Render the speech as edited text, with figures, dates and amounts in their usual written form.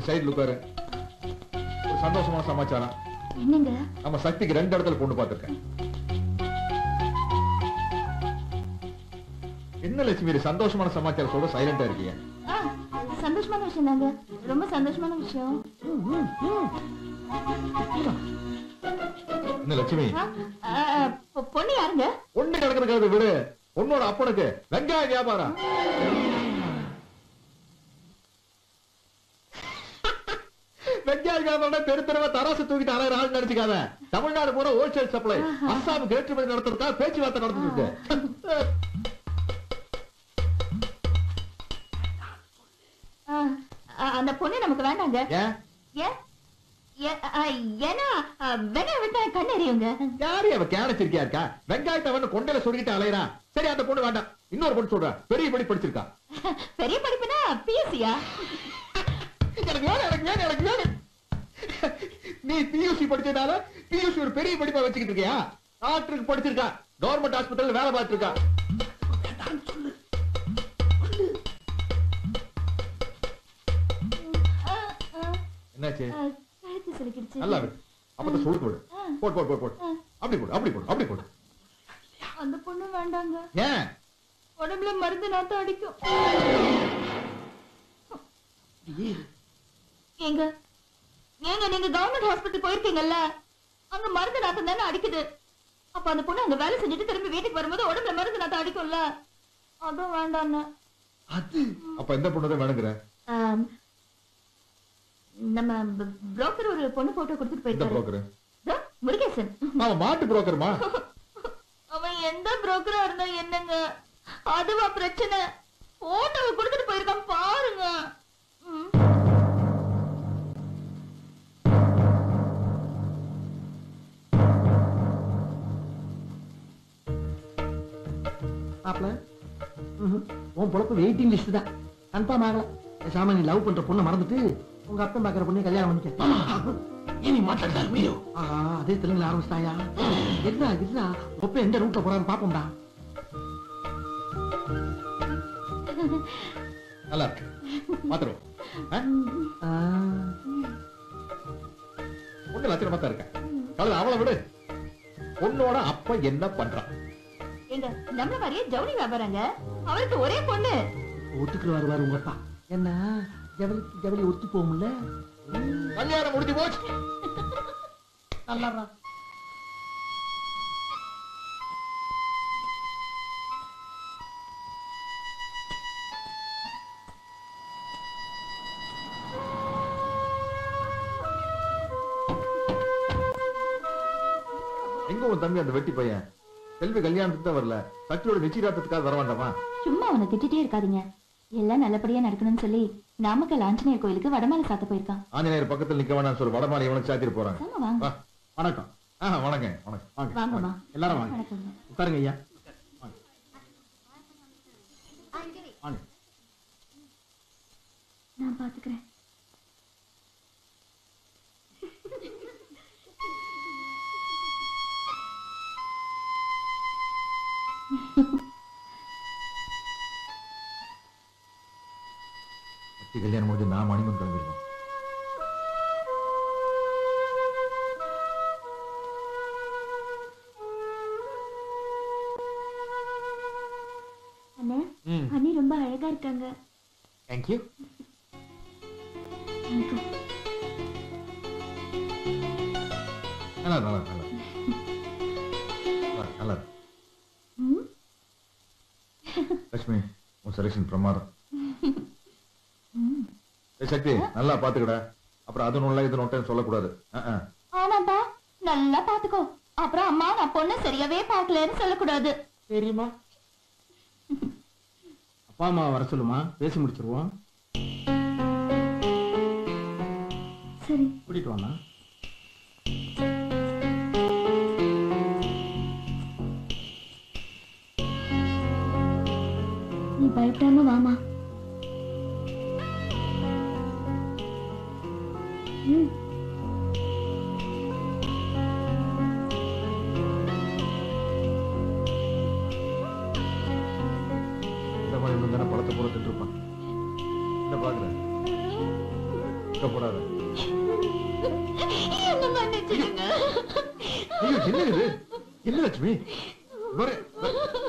சைடுல உட்காரு. ஒரு சந்தோஷமான சமாச்சாரம். என்னங்க? நம்ம சக்திக்கு 2 இடத்துல பொண்ணு பார்த்திருக்கேன். என்ன லட்சுமி சந்தோஷமான சமாச்சாரம் சொல்ற சைலண்டா இருக்கீங்க? சந்தோஷமான விஷயம் தாங்க, ரொம்ப சந்தோஷமான விஷயம். என்ன லட்சுமி? பொண்ணு யாருங்க? பொண்ணு கிடக்குறது விடு. பொண்ணோட அப்பனுக்கு வெங்காய வியாபாரம். வெங்காய வியாபாரம் தெரு தெருவா தராசு தூக்கிட்டு அலையிற ஆள் நினைச்சுக்காத. தமிழ்நாடு பூரா ஹோல்சேல் சப்ளை. அஸ்ஸாமுக்கு ஏற்றுமதி நடத்துறதுக்காக பேச்சுவார்த்தை நடந்துட்டு இருக்கு. அந்த பொண்ணு நமக்கு வேண்டாங்க. ஏன்னா வெங்காயம் விட்டா கண்ணு எரியுங்க. யாரு அவ கேனச்சிருக்கியா இருக்கா? வெங்காயத்தை வந்து கொண்டையில சொருகிட்டு அலையறான். சரி அந்த பொண்ணு வேண்டாம். இன்னொரு பொண்ணு சொல்றா. பெரிய படி படிச்சிருக்கா. பெரிய படிப்புனா பிஎஸ்சியா? எனக்கு வேணும், எனக்கு வேணும், எனக்கு வேணும். நீ பியூசி படிச்சதால பியூசி ஒரு பெரிய படிப்பா வச்சுக்கிட்டு இருக்கியா? டாக்டருக்கு படிச்சிருக்கா. கவர்மெண்ட் ஹாஸ்பிட்டல்ல வேலை பார்த்திருக்கா. என்னாச்சு? நல்லா இருக்கு. அப்பத சொல்லு போடு. போடு போடு போடு. அப்படி போடு, அப்படி போடு, அப்படி போடு. அந்த பொண்ணு வேண்டாங்க. ஏன்? உடம்புல மருந்து நாத்தம் அடிக்கும். ஏங்க ஏங்க நீங்க கவர்மெண்ட் ஹாஸ்பிட்டல் போயிருக்கீங்கல்ல, அங்க மருந்து நாத்தம் தானே அடிக்குது. அப்ப அந்த பொண்ணு அங்க வேலை செஞ்சுட்டு திரும்பி வீட்டுக்கு வரும்போது உடம்புல மருந்து நாத்தம் அடிக்கும்ல, அதுவும் வேண்டான்னு. அது அப்ப எந்த பொண்ணு தான் வேணுங்கற? நம்ம புரோக்கர் ஒரு பொண்ணு போட்டோ கொடுத்துட்டு போயிருக்காரு. எந்த புரோக்கர்? முருகேசன். அவன் மாட்டு புரோக்கர்மா. அவன் எந்த புரோக்கரா இருந்தா என்னங்க, அதுவா பிரச்சனை. போட்டோவை கொடுத்துட்டு போயிருக்கான் பாருங்க. மாப்ள உன் பொழப்பு வெயிட்டிங் லிஸ்ட் தான். கன்ஃபார்ம் ஆகல. பேசாம நீ லவ் பண்ற பொண்ணை மறந்துட்டு உங்க அப்பன் பாக்குற பொண்ணை கல்யாணம் பண்ணிக்க. நீ மாட்டாடா மீரோ. அதே தெலுங்குல ஆரம்பிச்சிட்டாயா? என்ன இதுனா ஒப்ப எந்த ரூட்ல போறான்னு பாப்போம்டா. நல்லா இருக்கு. பாத்துறோம். பொண்ணு லட்சணமா தான் இருக்க. கலந்து அவளை விடு. பொண்ணோட அப்பா என்ன பண்றான்? எங்க நம்மள மாதிரியே ஜவுளி வியாபாரங்க. அவருக்கு ஒரே பொண்ணு. ஒத்துக்கு வருவாரு உங்க அப்பா. என்ன ஜவுளிக்கு ஜவுளி ஒத்து போகும்ல. கல்யாணம் முடிஞ்சு போச்சு. நல்லா எங்க உன் தம்பி அந்த வெட்டி பையன்? செல்வி கல்யாணத்துக்கு தான் வரல, சக்தியோட நிச்சயதார்த்தத்துக்காக வர வேண்டாமா? சும்மா அவனை திட்டிட்டே இருக்காதீங்க. எல்லாம் நல்லபடியா நடக்கணும்னு சொல்லி நாமக்கல் ஆஞ்சநேயர் கோயிலுக்கு வடமாலை சாத்த போயிருக்கான். ஆஞ்சநேயர் பக்கத்துல நிக்க வேணாம்னு சொல்லி வடமாலை இவனுக்கு சாத்திட்டு போறாங்க. வணக்கம். வணக்கம் வணக்கம். வாங்கம்மா. எல்லாரும் வாங்க. உட்காருங்க ஐயா. நான் பாத்துக்கிறேன். கல்யாணம் முடிஞ்சு நான் மணிமன் கிளம்பிடுவோம். அண்ணா, அண்ணி ரொம்ப அழகா இருக்காங்க. Thank you. நல்லா நல்லா நல்லா நல்லா. லட்சுமி உன் செலக்ஷன் பிரமாதம். சக்தி நல்லா பாத்துக்கடா. அப்புறம் அது நோல்ல இது நோட்டேன்னு சொல்லக்கூடாது. ஆனாப்பா நல்லா பாத்துக்கோ. அப்புறம் அம்மா நான் பொண்ணு சரியாவே பாக்கலன்னு சொல்லக்கூடாது. தெரியுமா? அப்பா அம்மா வர சொல்லுமா, பேசி முடிச்சிருவோம். சரி கூட்டிட்டு வாமா. நீ பயப்படாம வாமா. கஷ்டப்படாத. என்ன மன்னிச்சிடுங்க. ஐயோ என்ன இது? என்ன லட்சுமி?